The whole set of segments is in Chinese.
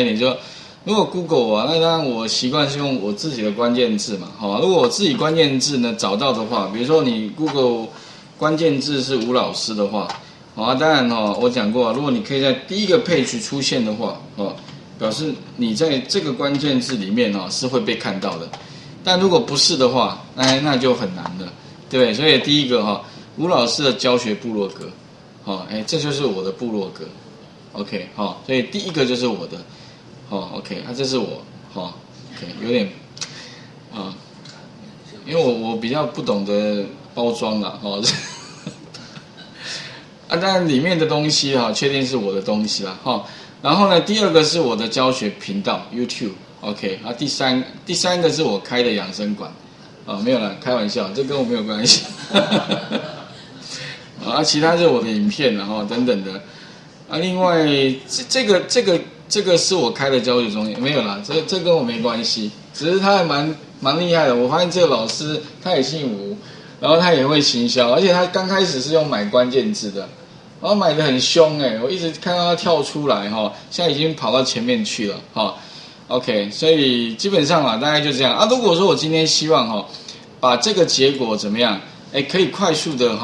一点，就如果 Google 啊，那当然我习惯是用我自己的关键字嘛，好，如果我自己关键字呢找到的话，比如说你 Google 关键字是吴老师的话，好，当然我讲过，如果你可以在第一个 page 出现的话，表示你在这个关键字里面是会被看到的。但如果不是的话，那就很难了，对不对？所以第一个吴老师的教学部落格，这就是我的部落格 ，OK， 所以第一个就是我的，OK， 这是我，OK， 有点因为我比较不懂得包装啦，当然里面的东西确定是我的东西啦，然后呢，第二个是我的教学频道 YouTube。OK， 第三个是我开的养生馆，没有啦，开玩笑，这跟我没有关系。其他是我的影片，然后等等的。另外这个是我开的教学中心，没有啦，这跟我没关系，只是他还蛮厉害的。我发现这个老师他也姓吴，然后他也会行销，而且他刚开始是用买关键字的，然后买的很凶我一直看到他跳出来现在已经跑到前面去了OK， 所以基本上大概就这样如果说我今天希望把这个结果怎么样，可以快速的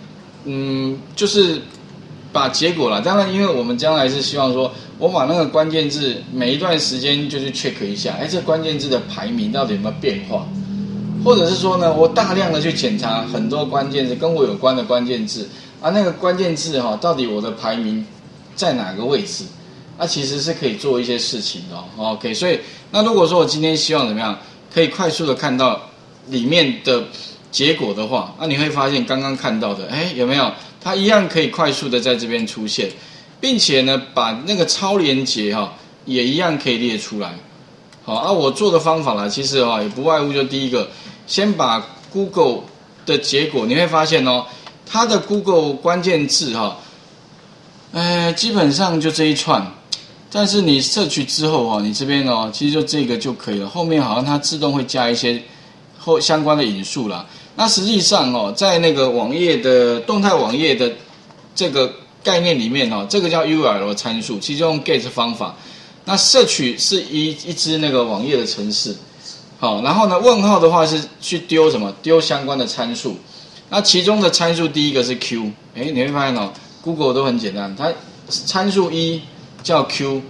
就是把结果啦。当然，因为我们将来是希望说，我把那个关键字每一段时间就去 check 一下，这关键字的排名到底有没有变化，或者是说呢，我大量的去检查很多关键字跟我有关的关键字那个关键字到底我的排名在哪个位置？其实是可以做一些事情的OK， 所以那如果说我今天希望怎么样，可以快速的看到里面的结果的话，你会发现刚刚看到的，有没有？它一样可以快速的在这边出现，并且呢，把那个超连结也一样可以列出来。我做的方法啦，其实也不外乎就第一个，先把 Google 的结果，你会发现它的 Google 关键字基本上就这一串。但是你摄取之后你这边其实就这个就可以了，后面好像它自动会加一些相关的引述啦。那实际上在那个网页的动态网页的这个概念里面这个叫 URL 参数，其实用 get 方法。那摄取是一支那个网页的程式，然后呢问号的话是去丢什么？丢相关的参数。那其中的参数第一个是 Q， 你会发现Google 都很简单，它参数一叫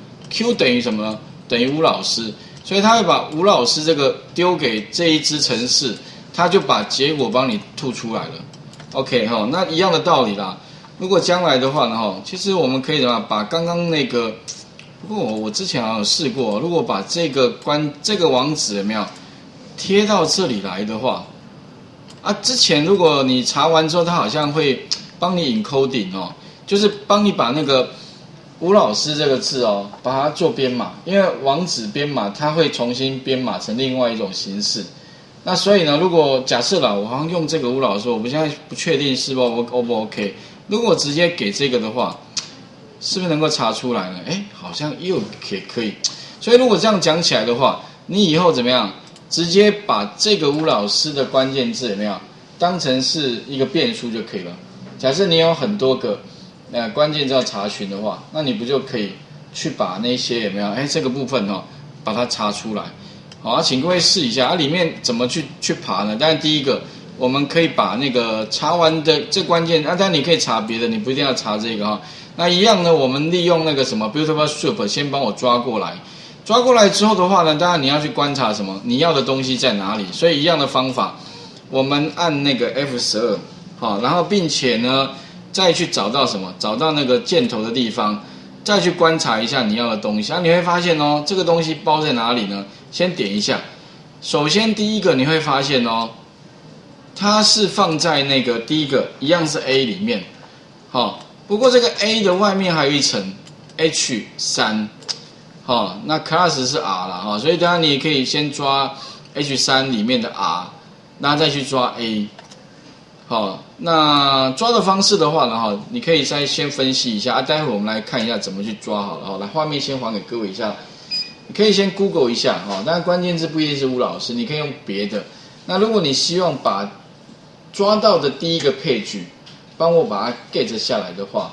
Q 等于什么呢？等于吴老师，所以他会把吴老师这个丢给这一支程式，他就把结果帮你吐出来了。OK 那一样的道理啦。如果将来的话呢其实我们可以怎么样把刚刚那个，不过我之前好像有试过，如果把这个网址有没有贴到这里来的话，之前如果你查完之后，他好像会帮你 encoding 就是帮你把那个吴老师这个字把它做编码，因为网址编码它会重新编码成另外一种形式。那所以呢，如果假设我好像用这个吴老师，我现在不确定是不 O 不 OK。如果我直接给这个的话，是不是能够查出来呢？好像又可以。所以如果这样讲起来的话，你以后怎么样？直接把这个吴老师的关键字有没有当成是一个变数就可以了。假设你有很多个关键字要查询的话，那你不就可以去把那些有没有这个部分把它查出来。好，请各位试一下里面怎么去爬呢？当然第一个我们可以把那个查完的这关键当然你可以查别的，你不一定要查这个那一样呢，我们利用那个什么 Beautiful Soup 先帮我抓过来之后的话呢，当然你要去观察什么你要的东西在哪里，所以一样的方法，我们按那个 F12 然后并且呢再去找到什么？找到那个箭头的地方，再去观察一下你要的东西你会发现这个东西包在哪里呢？先点一下。首先第一个你会发现它是放在那个第一个一样是 A 里面不过这个 A 的外面还有一层 H3 那 class 是 R 啦所以当然你也可以先抓 H3 里面的 R， 然后再去抓 A。那抓的方式的话呢你可以先分析一下待会我们来看一下怎么去抓好了来，画面先还给各位一下，你可以先 Google 一下当然关键字不一定是吴老师，你可以用别的。那如果你希望把抓到的第一个page帮我把它 get 下来的话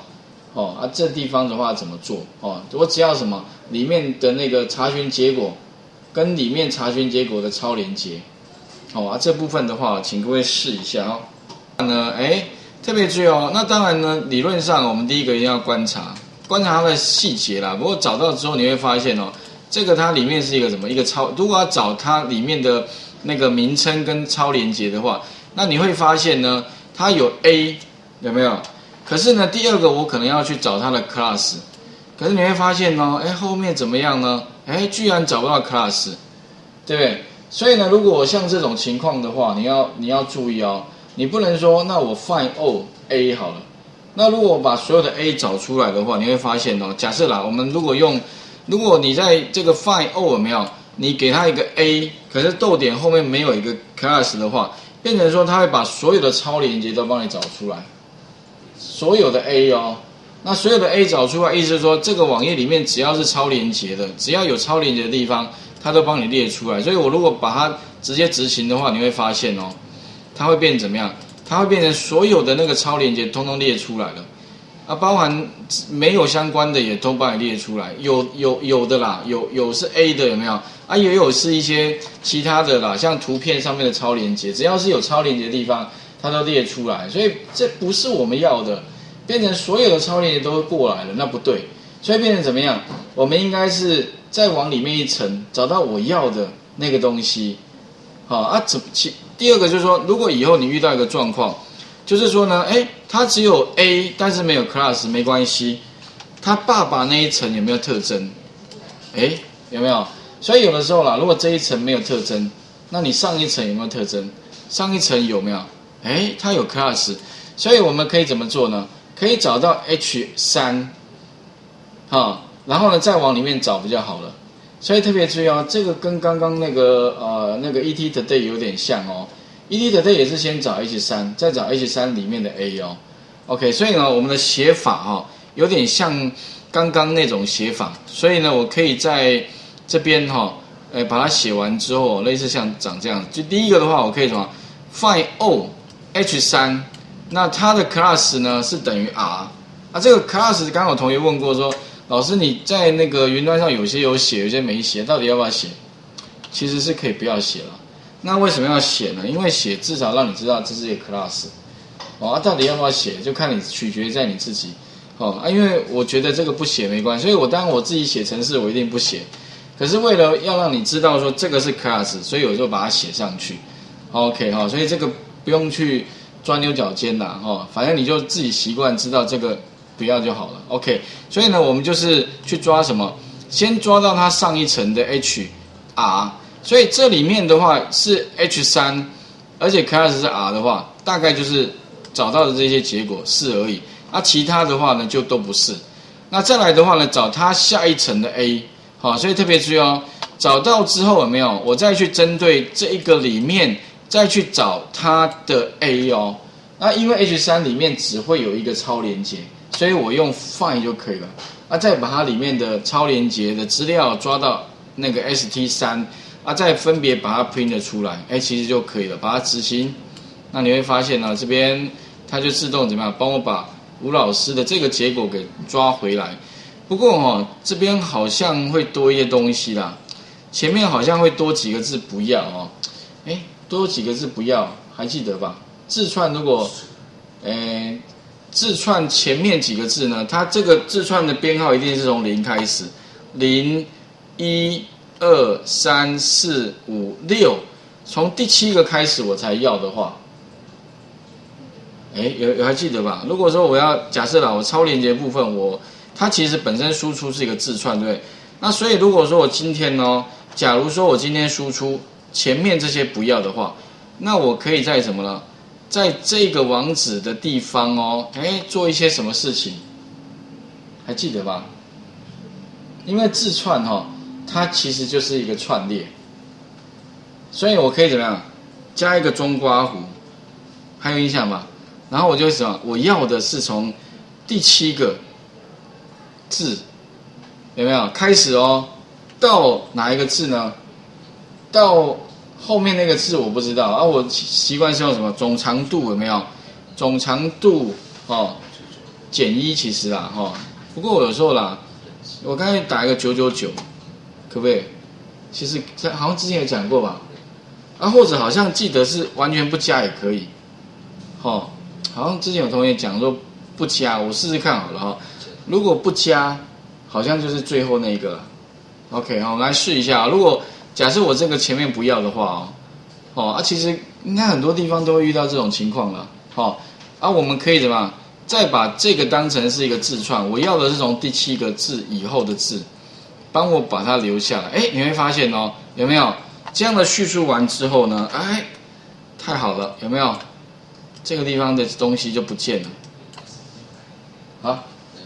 哦啊，这地方的话怎么做？哦，我只要什么里面的那个查询结果跟里面查询结果的超连结，哦啊，这部分的话，请各位试一下哦。那特别注意哦。那当然呢，理论上我们第一个一定要观察它的细节啦。不过找到之后你会发现哦，这个它里面是一个什么？一个超，如果要找它里面的那个名称跟超连结的话，那你会发现呢，它有 A 有没有？可是呢，第二个我可能要去找它的 class， 可是你会发现呢，后面怎么样呢？居然找不到 class， 对不对？所以呢，如果我像这种情况的话，你要注意哦，你不能说那我 find all A 好了。那如果我把所有的 A 找出来的话，你会发现哦，假设啦，我们如果你在这个 find all 有没有，你给它一个 A， 可是逗点后面没有一个 class 的话，变成说它会把所有的超连结都帮你找出来，所有的 A 哦。那所有的 A 找出来，意思是说这个网页里面只要是超连结的，只要有超连结的地方，它都帮你列出来。所以我如果把它直接执行的话，你会发现哦，它会变成怎么样？它会变成所有的那个超连结通通列出来了，啊，包含没有相关的也都帮你列出来。有的啦，有是 A 的有没有？啊，也有是一些其他的啦，像图片上面的超连结，只要是有超连结的地方，它都列出来。所以这不是我们要的。变成所有的超连结都过来了，那不对，所以变成怎么样？我们应该是再往里面一层，找到我要的那个东西。好啊，第二个就是说，如果以后你遇到一个状况，就是说呢，它只有 A， 但是没有 class， 没关系，它爸爸那一层有没有特征？有没有？所以有的时候啦，如果这一层没有特征，那你上一层有没有特征？上一层有没有？它有 class， 所以我们可以怎么做呢？可以找到 H3， 然后呢再往里面找比较好了。所以特别注意哦，这个跟刚刚那个ET Today 有点像哦。ET Today 也是先找 H3， 再找 H3 里面的 A 哦。OK， 所以呢我们的写法有点像刚刚那种写法，所以呢我可以在这边把它写完之后，类似像长这样。就第一个的话，我可以什么 find all H3。那它的 class 呢是等于 R， 啊，这个 class 刚刚有同学问过说，老师你在那个云端上有些有写，有些没写，到底要不要写？其实是可以不要写了。那为什么要写呢？因为写至少让你知道这是一个 class， 到底要不要写，就看你取决在你自己，因为我觉得这个不写没关系，所以当然我自己写程式我一定不写，可是为了要让你知道说这个是 class， 所以我就把它写上去。OK 所以这个不用去钻牛角尖啦，反正你就自己习惯知道这个不要就好了。OK， 所以呢，我们就是去抓什么？先抓到它上一层的 HR， 所以这里面的话是 H3， 而且 class 是 R 的话，大概就是找到的这些结果是而已。其他的话呢就都不是。那再来的话呢，找它下一层的 A， 所以特别注意哦，找到之后有没有？我再去针对这一个里面。再去找它的 A 哦，那因为 H3 里面只会有一个超连结，所以我用 find 就可以了。再把它里面的超连结的资料抓到那个 ST3，再分别把它 print 出来，其实就可以了，把它执行。那你会发现呢，这边它就自动怎么样，帮我把吴老师的这个结果给抓回来。不过这边好像会多一些东西啦，前面好像会多几个字不要多几个字不要，还记得吧？字串如果，字串前面几个字呢？它这个字串的编号一定是从0开始，0、1、2、3、4、5、6，从第7个开始我才要的话，有还记得吧？如果说我要假设啦，我超连结部分它其实本身输出是一个字串，对不对？那所以如果说我今天假如说我今天输出前面这些不要的话，那我可以在什么呢？在这个网址的地方做一些什么事情？还记得吧？因为字串它其实就是一个串列，所以我可以怎么样？加一个中括弧，还有印象吧？然后我就什么？我要的是从第7个字有没有开始到哪一个字呢？到后面那个字我不知道我习惯是用什么总长度有没有？总长度减一其实啦哈，不过我有时候啦，我刚才打一个999，可不可以？其实好像之前有讲过吧，啊或者好像记得是完全不加也可以，好像之前有同学讲说不加，我试试看好了哈，如果不加，好像就是最后那个了 ，OK 好，我们来试一下，如果假设我这个前面不要的话其实应该很多地方都会遇到这种情况了，我们可以怎么样？再把这个当成是一个字串，我要的是从第7个字以后的字，帮我把它留下来。你会发现有没有这样的叙述完之后呢？太好了，有没有？这个地方的东西就不见了。好，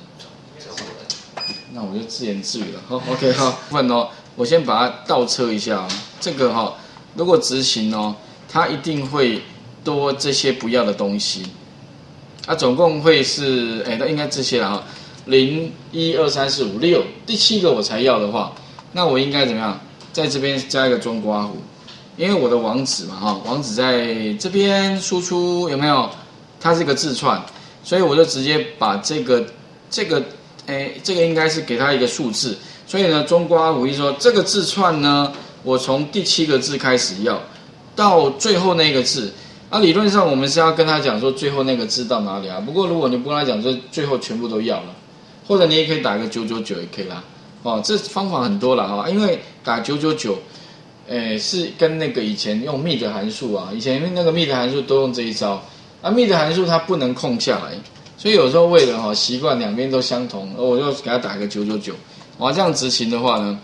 那我就自言自语了。OK 好，我先把它倒车一下这个如果执行它一定会多这些不要的东西。总共会是那应该这些了0、1、2、3、4、5、6，第7个我才要的话，那我应该怎么样？在这边加一个中括弧，因为我的网址嘛网址在这边输出有没有？它是个字串，所以我就直接把这个应该是给它一个数字，所以呢中括弧一说这个字串呢，我从第7个字开始要到最后那个字。理论上我们是要跟他讲说最后那个字到哪里不过如果你不跟他讲说最后全部都要了，或者你也可以打个999也可以啦。这方法很多啦因为打999，是跟那个以前用 mid 函数以前那个 mid 函数都用这一招mid 函数它不能空下来，所以有时候为了习惯两边都相同，我就给他打个999。这样执行的话呢，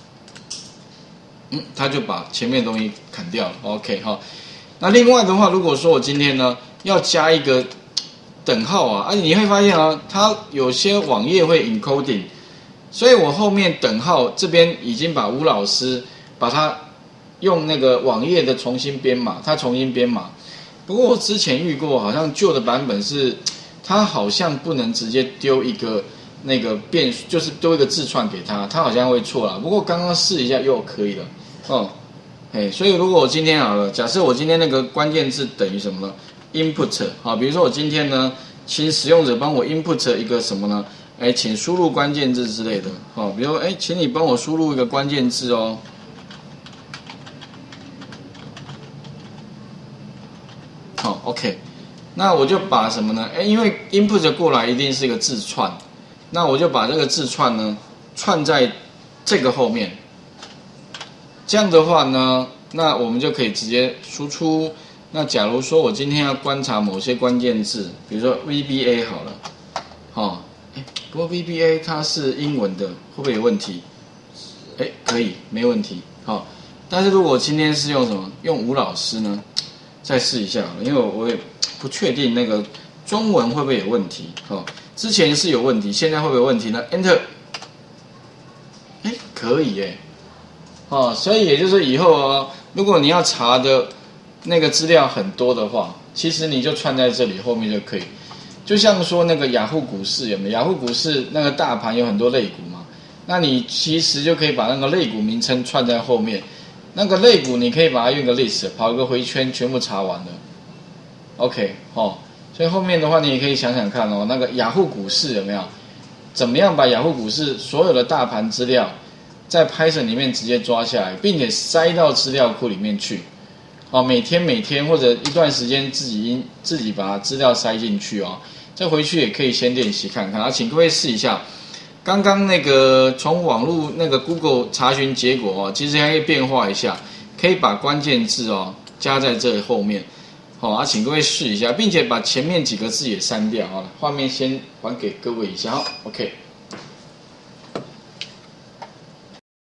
他就把前面的东西砍掉了。OK 那另外的话，如果说我今天呢要加一个等号你会发现它有些网页会 encoding， 所以我后面等号这边已经把吴老师把它用那个网页的重新编码，它重新编码。不过我之前遇过，好像旧的版本是它好像不能直接丢一个那个就是丢一个字串给它好像会错啦。不过刚刚试一下又可以了所以如果我今天好了，假设我今天那个关键字等于什么呢 ？input 比如说我今天呢，请使用者帮我 input 一个什么呢？请输入关键字之类的比如请你帮我输入一个关键字OK， 那我就把什么呢？因为 input 过来一定是一个字串，那我就把这个字串呢串在这个后面。这样的话呢，那我们就可以直接输出。那假如说我今天要观察某些关键字，比如说 VBA 好了，不过 VBA 它是英文的，会不会有问题？可以，没问题。但是如果今天是用什么？用吴老师呢？再试一下，因为我也不确定那个中文会不会有问题。之前是有问题，现在会不会有问题呢 ？Enter， 可以耶。所以也就是以后如果你要查的那个资料很多的话，其实你就串在这里后面就可以。就像说那个雅虎股市有没有？雅虎股市那个大盘有很多类股嘛，那你其实就可以把那个类股名称串在后面。那个类股你可以把它用个 list 跑一个回圈，全部查完了。OK 所以后面的话你也可以想想看那个雅虎股市有没有？怎么样把雅虎股市所有的大盘资料在 Python 里面直接抓下来，并且塞到资料库里面去。每天或者一段时间自己把资料塞进去再回去也可以先练习看看请各位试一下。刚刚那个从网络那个 Google 查询结果其实还可以变化一下，可以把关键字加在这后面。请各位试一下，并且把前面几个字也删掉。画面先还给各位一下。OK。